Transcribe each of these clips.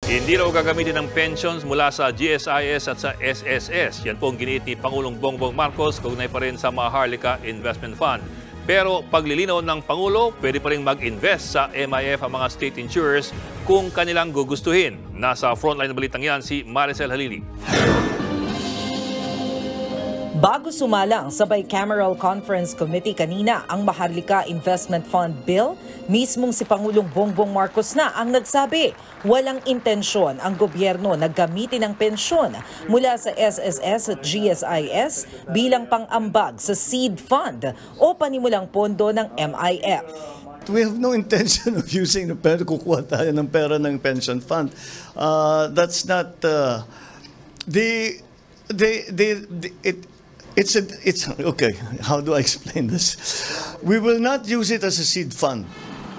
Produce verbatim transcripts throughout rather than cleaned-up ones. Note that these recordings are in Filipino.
Hindi raw gagamitin ng pensions mula sa G S I S at sa S S S. Yan po ang giniit ni Pangulong Bongbong Marcos, kaugnay pa rin sa Maharlika Investment Fund. Pero paglilinaw ng Pangulo, pwede pa rin mag-invest sa M I F ang mga state insurers kung kanilang gugustuhin. Nasa frontline na balitang yan si Maricel Halili. Bago sumalang sa Bicameral Conference Committee kanina ang Maharlika Investment Fund Bill, mismong si Pangulong Bongbong Marcos na ang nagsabi walang intensyon ang gobyerno na gamitin ang pensyon mula sa S S S at G S I S bilang pang-ambag sa seed fund o panimulang pondo ng M I F. We have no intention of using the pera, kukuha tayo ng pera ng pension fund. Uh, that's not uh, the, the, the, the, it, It's a, it's okay. How do I explain this? We will not use it as a seed fund.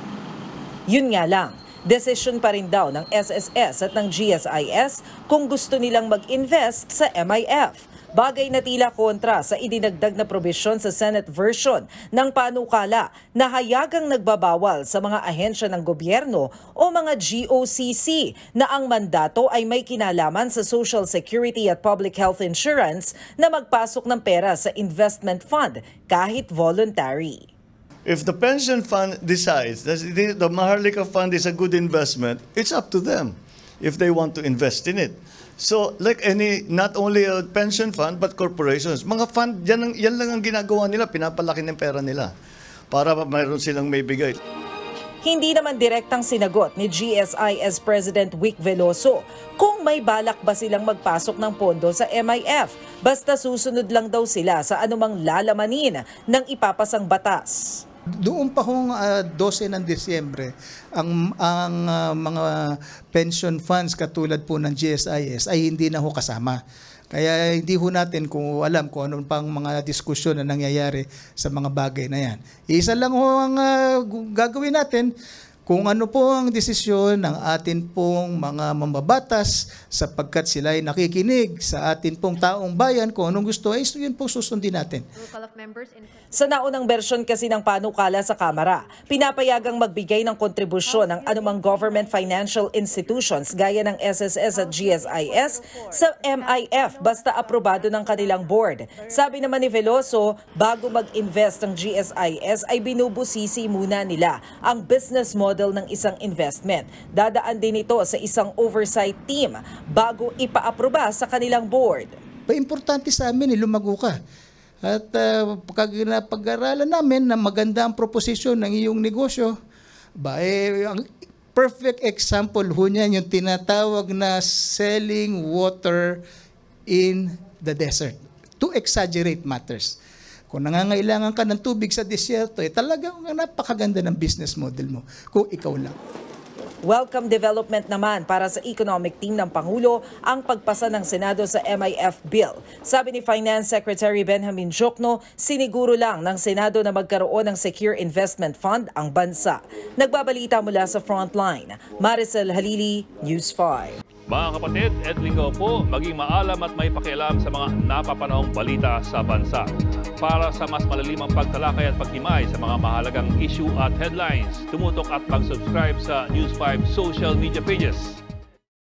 Yun nga lang, desisyon pa rin daw ng S S S at ng G S I S kung gusto nilang mag-invest sa M I F. Bagay na tila kontra sa idinagdag na probisyon sa Senate version ng panukala na hayagang nagbabawal sa mga ahensya ng gobyerno o mga G O C C na ang mandato ay may kinalaman sa Social Security at Public Health Insurance na magpasok ng pera sa investment fund kahit voluntary. If the pension fund decides that the Maharlika Fund is a good investment, it's up to them if they want to invest in it. So, like any, not only a pension fund, but corporations. Mga fund, yan, ang, yan lang ang ginagawa nila, pinapalaki ng pera nila para mayroon silang may bigay. Hindi naman direktang sinagot ni G S I S President Vic Veloso kung may balak ba silang magpasok ng pondo sa M I F. Basta susunod lang daw sila sa anumang lalamanin ng ipapasang batas. Doon pa hong uh, twelve ng Disyembre, ang, ang uh, mga pension funds katulad po ng G S I S ay hindi na ho kasama. Kaya hindi ho natin kung alam kung ano pang mga diskusyon na nangyayari sa mga bagay na yan. Isa lang ho ang uh, gagawin natin kung ano po ang desisyon ng atin pong mga mambabatas sapagkat sila ay nakikinig sa atin pong taong bayan kung anong gusto ay yun po susundin natin. Sa naunang bersyon kasi ng panukala sa Kamara, pinapayagang magbigay ng kontribusyon ng anumang government financial institutions gaya ng S S S at G S I S sa M I F basta aprobado ng kanilang board. Sabi naman ni Veloso, bago mag-invest ng G S I S ay binubusisi muna nila ang business model ng isang investment. Dadaan din ito sa isang oversight team bago ipa-aproba sa kanilang board. Pa-importante sa amin, lumago ka. At uh, pag-aralan namin na maganda ang proposisyon ng iyong negosyo, ba, eh, ang perfect example ho niyan yung tinatawag na selling water in the desert. To exaggerate matters. Kung nangangailangan ka ng tubig sa desierto, eh, talagang napakaganda ng business model mo kung ikaw lang. Welcome development naman para sa economic team ng Pangulo ang pagpasa ng Senado sa M I F bill. Sabi ni Finance Secretary Benjamin Jokno, siniguro lang ng Senado na magkaroon ng Secure Investment Fund ang bansa. Nagbabalita mula sa Frontline, Maricel Halili, News five. Mga kapatid, Edwin Gao po, maging maalam at may pakialam sa mga napapanahong balita sa bansa. Para sa mas malalimang pagtalakay at pagtimay sa mga mahalagang issue at headlines, tumutok at mag-subscribe sa News five social media pages.